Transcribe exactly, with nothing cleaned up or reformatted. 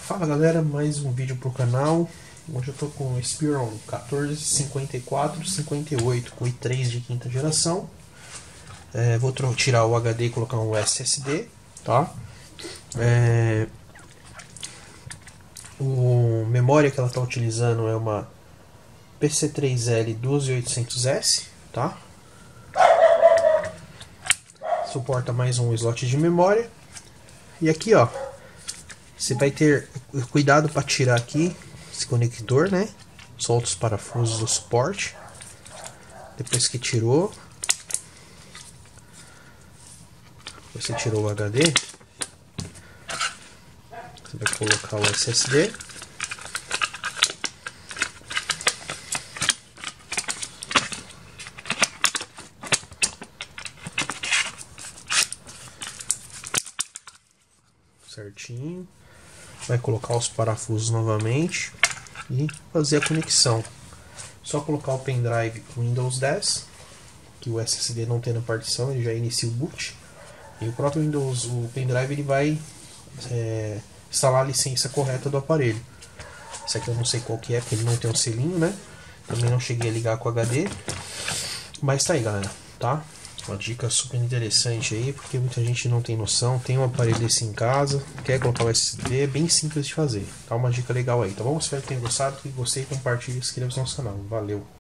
Fala galera, mais um vídeo pro canal. Hoje eu tô com o Inspiron quatorze cinquenta e quatro cinquenta e oito com i três de quinta geração. É, vou tirar o H D e colocar um S S D, tá? É, o memória que ela está utilizando é uma P C três L doze mil e oitocentos S, tá? Suporta mais um slot de memória. E aqui, ó, você vai ter cuidado para tirar aqui esse conector, né? Solta os parafusos do suporte. Depois que tirou, você tirou o H D, você vai colocar o S S D. Certinho. Vai colocar os parafusos novamente e fazer a conexão. Só colocar o pendrive Windows dez, que o S S D não tem na partição, ele já inicia o boot. E o próprio Windows, o pendrive, ele vai é, instalar a licença correta do aparelho. Esse aqui eu não sei qual que é, porque ele não tem um selinho, né? Também não cheguei a ligar com o H D. Mas tá aí, galera, tá? Uma dica super interessante aí, porque muita gente não tem noção, tem um aparelho desse em casa, quer colocar o S S D, é bem simples de fazer. Tá uma dica legal aí, tá bom? Espero que tenham gostado, que gostei, compartilhe e inscreva-se no nosso canal. Valeu!